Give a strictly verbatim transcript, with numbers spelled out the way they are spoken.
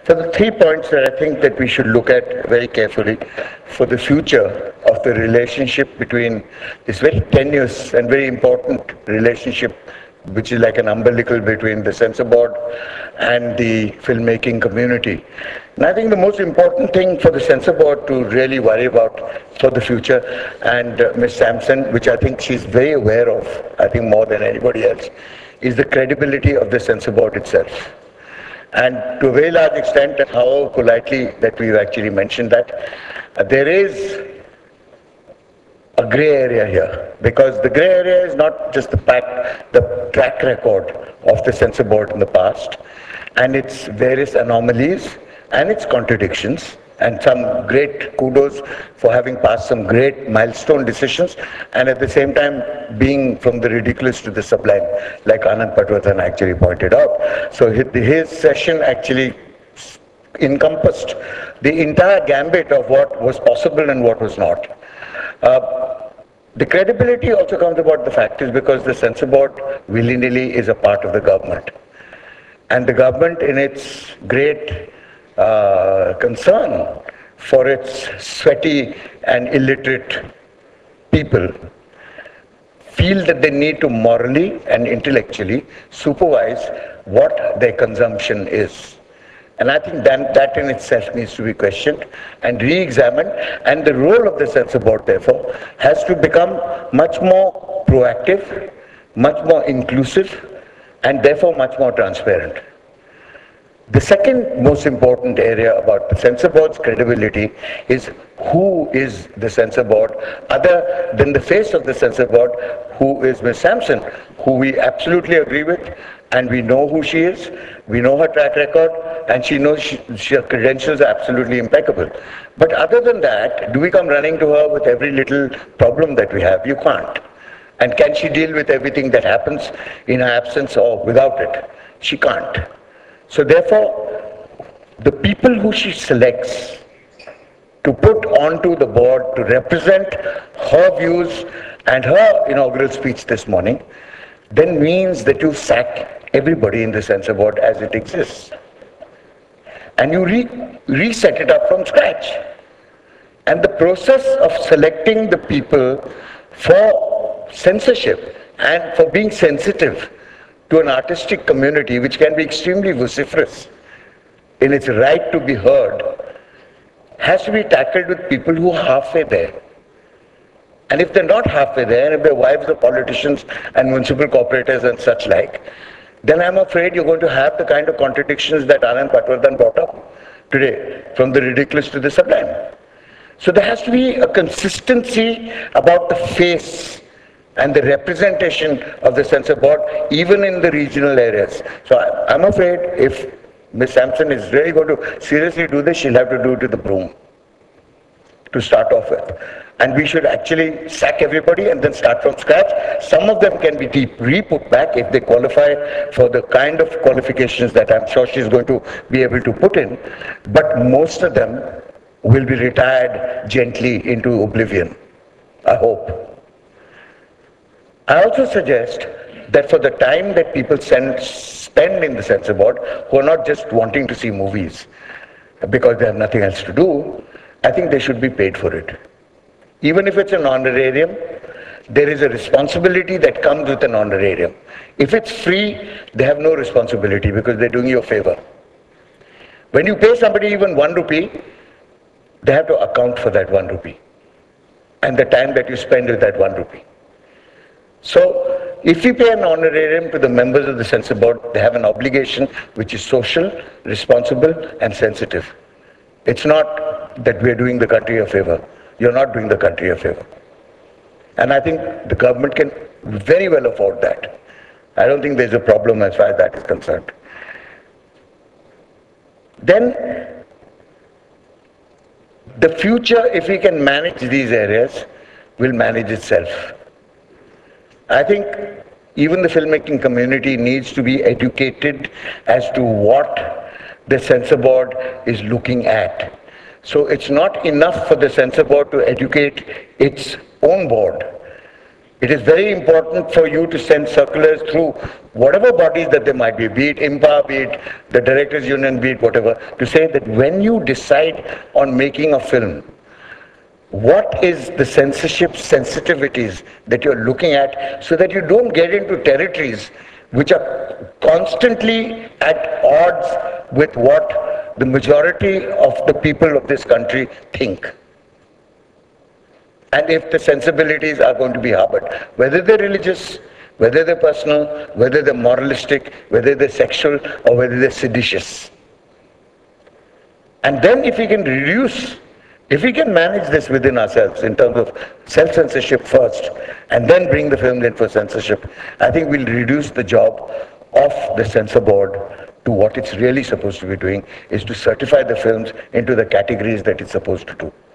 So the three points that I think that we should look at very carefully for the future of the relationship between this very tenuous and very important relationship, which is like an umbilical between the censor board and the filmmaking community. And I think the most important thing for the censor board to really worry about for the future, and uh, Miz Sampson, which I think she's very aware of, I think more than anybody else, is the credibility of the censor board itself. And to a very large extent, how politely that we've actually mentioned that, uh, there is a grey area here, because the grey area is not just the fact, the track record of the censor board in the past, and its various anomalies and its contradictions, and some great kudos for having passed some great milestone decisions, and at the same time being from the ridiculous to the sublime, like Anand Patwardhan actually pointed out. So his session actually encompassed the entire gambit of what was possible and what was not. Uh, the credibility also comes about the fact is because the censor board willy-nilly is a part of the government. And the government, in its great uh, concern for its sweaty and illiterate people, feel that they need to morally and intellectually supervise what their consumption is. And I think that, that in itself needs to be questioned and re-examined, and the role of the censor board, therefore, has to become much more proactive, much more inclusive, and therefore much more transparent. The second most important area about the censor board's credibility is who is the censor board, other than the face of the censor board, who is Miz Sampson, who we absolutely agree with, and we know who she is, we know her track record, and she knows she, she, her credentials are absolutely impeccable. But other than that, do we come running to her with every little problem that we have? You can't. And can she deal with everything that happens in her absence or without it? She can't. So therefore, the people who she selects to put onto the board to represent her views and her inaugural speech this morning, then means that you sack everybody in the censor board as it exists. And you re reset it up from scratch. And the process of selecting the people for censorship and for being sensitive to an artistic community which can be extremely vociferous in its right to be heard, has to be tackled with people who are halfway there. And if they're not halfway there, and if their wives are politicians and municipal corporators and such like, then I'm afraid you're going to have the kind of contradictions that Anand Patwardhan brought up today, from the ridiculous to the sublime. So there has to be a consistency about the face and the representation of the censor board, even in the regional areas. So I, I'm afraid if Miz Sampson is really going to seriously do this, she'll have to do it to the broom to start off with. And we should actually sack everybody and then start from scratch. Some of them can be re-put back if they qualify for the kind of qualifications that I'm sure she's going to be able to put in. But most of them will be retired gently into oblivion, I hope. I also suggest that for the time that people send, spend in the censor board, who are not just wanting to see movies because they have nothing else to do, I think they should be paid for it. Even if it's an honorarium, there is a responsibility that comes with an honorarium. If it's free, they have no responsibility because they're doing you a favor. When you pay somebody even one rupee, they have to account for that one rupee and the time that you spend with that one rupee. So, if we pay an honorarium to the members of the censor board, they have an obligation which is social, responsible, and sensitive. It's not that we're doing the country a favor. You're not doing the country a favor. And I think the government can very well afford that. I don't think there's a problem as far as that is concerned. Then, the future, if we can manage these areas, will manage itself. I think even the filmmaking community needs to be educated as to what the censor board is looking at. So it's not enough for the censor board to educate its own board. It is very important for you to send circulars through whatever bodies that there might be, be it I M P A, be it the Directors Union, be it whatever, to say that when you decide on making a film, what is the censorship sensitivities that you're looking at, so that you don't get into territories which are constantly at odds with what the majority of the people of this country think. And if the sensibilities are going to be harbored, whether they're religious, whether they're personal, whether they're moralistic, whether they're sexual, or whether they're seditious. And then if we can reduce, if we can manage this within ourselves in terms of self-censorship first, and then bring the film in for censorship, I think we'll reduce the job of the censor board to what it's really supposed to be doing, is to certify the films into the categories that it's supposed to do.